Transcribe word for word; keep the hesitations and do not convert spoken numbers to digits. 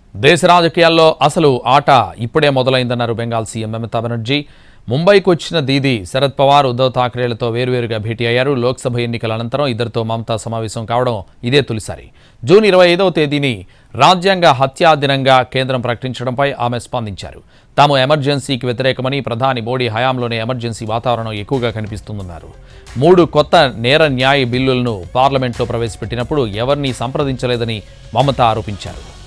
దేశ రాజకీయాల్లో అసలు ఆట ఇప్పుడే మొదలైందన్నారు బెంగాల్ సీఎం మమతా బెనర్జీ. ముంబైకి వచ్చిన దీదీ శరద్ పవార్, ఉద్ధవ్ ఠాక్రేలతో వేరువేరుగా భేటీ అయ్యారు. లోక్సభ ఎన్నికల అనంతరం ఇద్దరితో మమతా సమావేశం కావడం ఇదే తొలిసారి. జూన్ ఇరవై ఐదవ తేదీని రాజ్యాంగ హత్యా దినంగా కేంద్రం ప్రకటించడంపై ఆమె స్పందించారు. తాము ఎమర్జెన్సీకి వ్యతిరేకమని, ప్రధాని మోడీ హయాంలోనే ఎమర్జెన్సీ వాతావరణం ఎక్కువగా కనిపిస్తుందన్నారు. మూడు కొత్త నేర న్యాయ బిల్లులను పార్లమెంట్లో ప్రవేశపెట్టినప్పుడు ఎవరినీ సంప్రదించలేదని మమతా ఆరోపించారు.